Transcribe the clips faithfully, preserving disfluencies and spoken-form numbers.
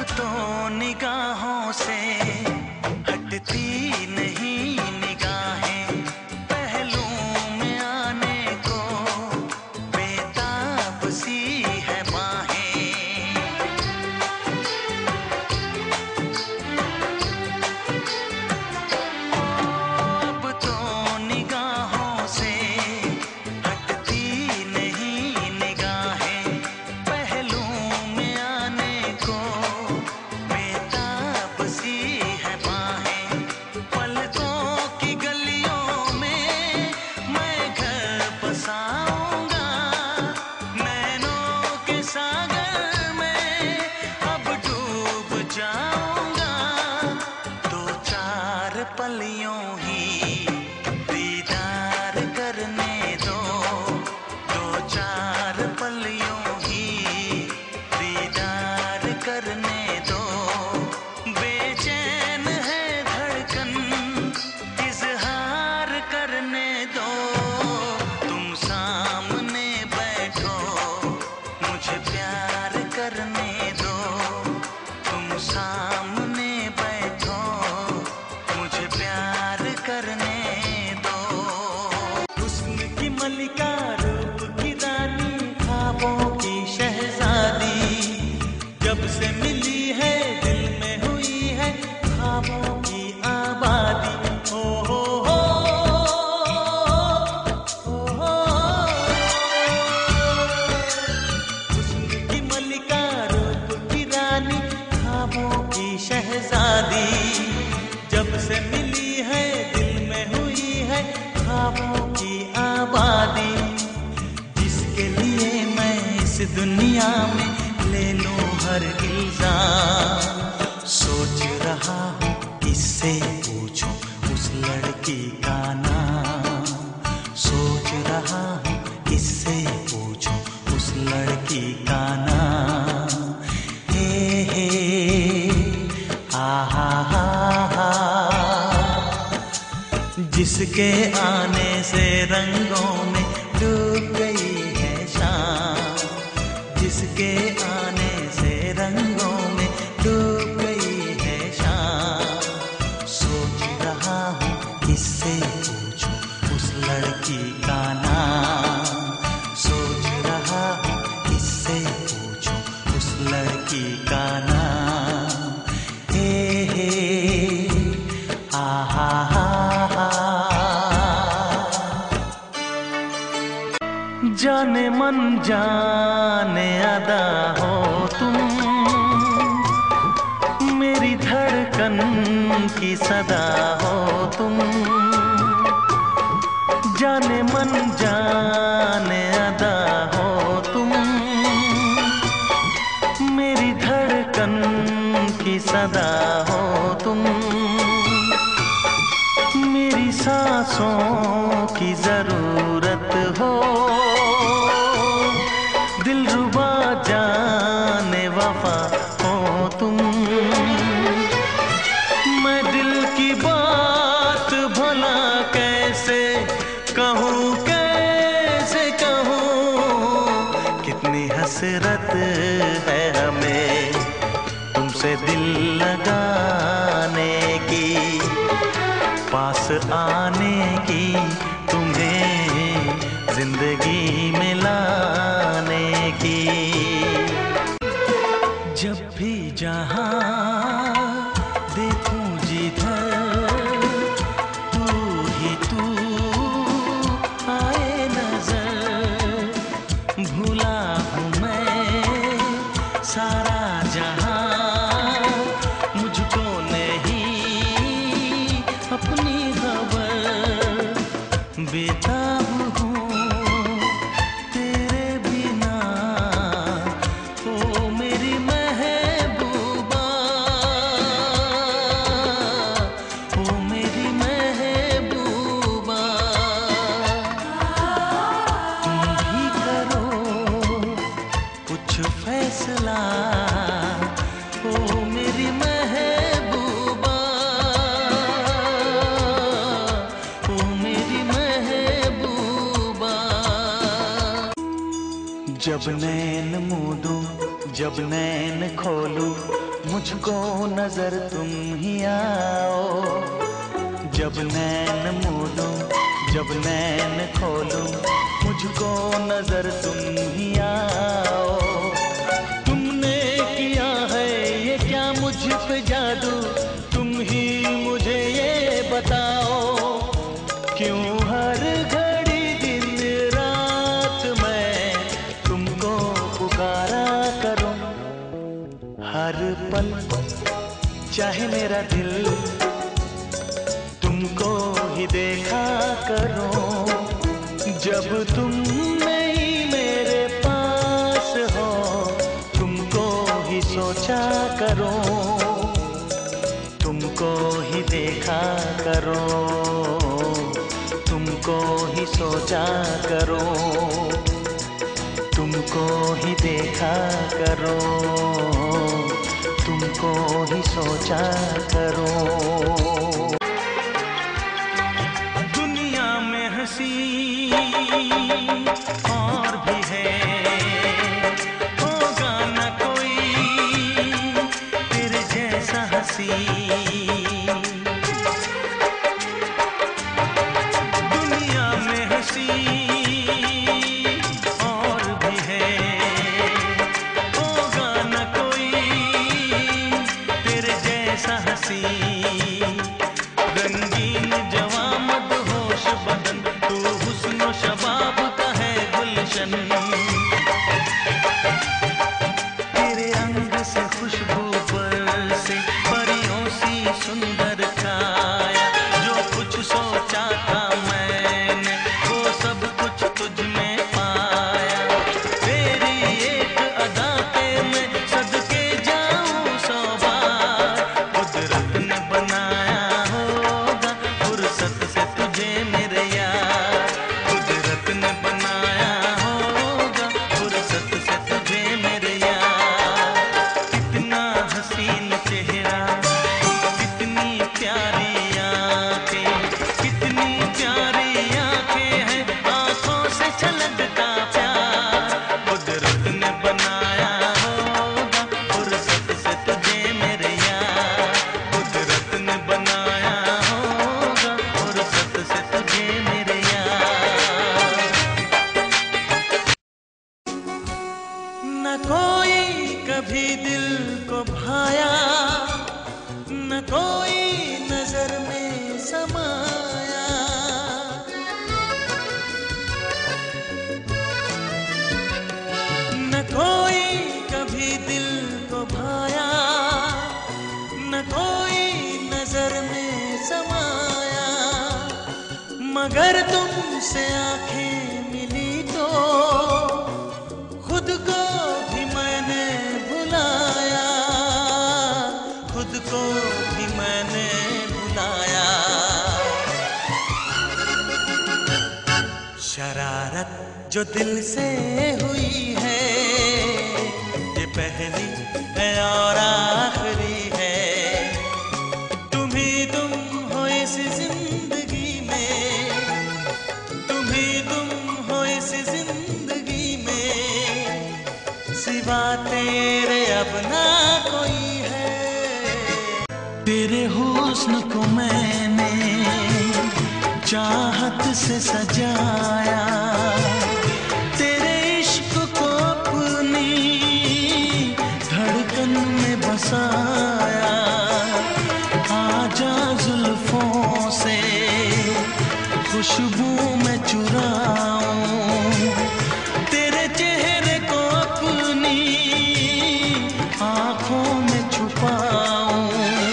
तो निगाहों से हटती नहीं निगाहें, पहलू में आने को बेताब सी है बाहें। अब तो निगाहों से हटती नहीं निगाहें, पहलू में आने को बेताब सी है बाहें। पलकों की गलियों में मैं घर बसाऊंगा, नैनों के सागर में अब डूब जाऊंगा। दो चार पलियों ही दीदार करने दो, दो चार पलियों ही दीदार करने दो। बेचैन है धड़कन इजहार करने दो। तुम सामने बैठो मुझे प्यार करने दो, तुम सामने बैठो मुझे प्यार करने दो। हुस्न की मलिका, रूप की रानी, ख्वाबों की शहजादी, जब से मिली है दिल में हुई है ख्वाबों की आबादी। ओ हो हो, ओ हो। हुस्न की मलिका, रूप की रानी, ख्वाबों की शहजादी, जब से मिली है दिल में हुई है ख्वाबों की आबादी। जिसके लिए मैं इस दुनिया में ले लूं हर इल्जाम, सोच रहा हूँ किससे पूछूं उस लड़की का नाम। सोच रहा हूँ किससे पूछूं उस लड़की का नाम। हे हे आ हा हा हा, जिसके आने से रंगों में डूब गई है शाम, जिसके आने से रंगों में डूब गई है शाम। सोच रहा हूँ किससे पूछूं उस लड़की का नाम। सोच रहा हूँ किससे पूछूं उस लड़की का नाम। हे हे आ हा हा हा। जाने मन जाने अदा हो तुम, मेरी धड़कन की सदा हो तुम। जाने मन जाने अदा हो तुम, मेरी धड़कन की सदा हो तुम। मेरी सांसों की जरूरत हो, दिलरुबा जाने वफा हो तुम। मैं दिल की बात भला कैसे कहूँ, कैसे कहूँ। कितनी हसरत है हमें तुमसे दिल लगाने की, पास आने की, तुम्हें जिंदगी में लाने की। जब भी जहाँ देखूं जिधर तू ही तू आए नजर। भूला हूँ मैं सारा जहाँ, मुझको नहीं अपनी खबर। बेताब हूँ तेरे बिना, ओ मेरी महबूबा, ओ मेरी महबूबा। तुम भी करो कुछ फैसला, ओ मेरी महबूबा, ओ मेरी महबूबा। जब नैन मूंदूं, जब नैन खोलूं, मुझको नजर तुम ही आओ। जब नैन मूंदूं, जब नैन खोलूं, मुझको नजर तुम ही आओ। तुमने किया है ये क्या मुझ पे जादू, तुम ही मुझे ये बताओ। क्यों हर घड़ी दिन रात मैं तुमको पुकारा करूं। हर पल चाहे मेरा दिल तुमको ही देखा करो। जब तुम नहीं मेरे पास हो, तुमको ही सोचा करो, तुमको ही देखा करो, तुमको ही सोचा करो, तुमको ही देखा करो, तुमको ही सोचा करो। दुनिया में हंसी और भी है, होगा न कोई तेरे जैसा हंसी। दुनिया में हंसी और भी है, होगा न कोई तेरे जैसा हंसी। रंगीन जवां मदहोश बदन, तू हुस्न शबाब का है गुलशन। तेरे रंग से खुशबू बरसे, परियों सी सुंदर काया। जो कुछ सोचा था मैंने, वो सब कुछ तुझ में पाया। तेरी एक अदा पे मैं सदके जाऊं सौ बार। कुदरत ने बनाया होगा फुर्सत से तुझे मेरे यार। कुदरत ने बनाया होगा फुर्सत से तुझे मेरे यार। कितना हसीन चेहरा, कितनी प्यारी आंखें, कितनी प्यारी आंखें हैं, आंखों से छलकता प्यार। कुदरत ने बनाया होगा फुर्सत से तुझे मेरे यार। कुदरत ने बनाया होगा फुर्सत से तुझे मेरे यार। न कोई कभी दिल को भाया, न कोई नजर में समाया। न कोई कभी दिल को भाया, न कोई नजर में समाया। मगर तुमसे आंखें मिली तो खुद को भी मैंने भुलाया, खुद को भी मैंने भुलाया। शरारत जो दिल से हुई है, ये पहली है और आखिरी है। तुम ही तुम हो इस जिंदगी में, तुम ही तुम हो इस जिंदगी में। सिवा तेरे अब ना कोई है। तेरे हुस्न को मैंने चाहत से सजाया, तेरे इश्क को अपनी धड़कन में बसाया। आजा जुल्फों से खुशबू में चुराऊं, तेरे चेहरे को अपनी आंखों में छुपाऊं।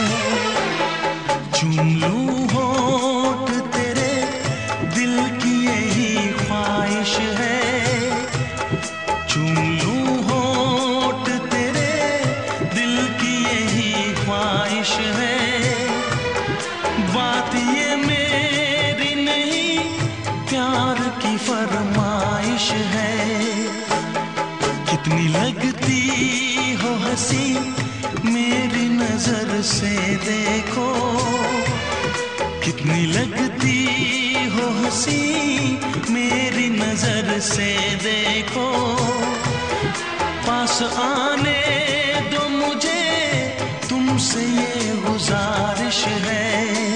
चूम लूं होठ तेरे, दिल की यही ख्वाहिश है। चूम लूं होठ तेरे, दिल की यही ख्वाहिश है। बात ये मेरी नहीं, प्यार की फरमाइश है। कितनी लगती हो हंसी मेरी नजर से देखो, कितनी लगती हो हंसी मेरी नजर से देखो। पास आने दो मुझे, है।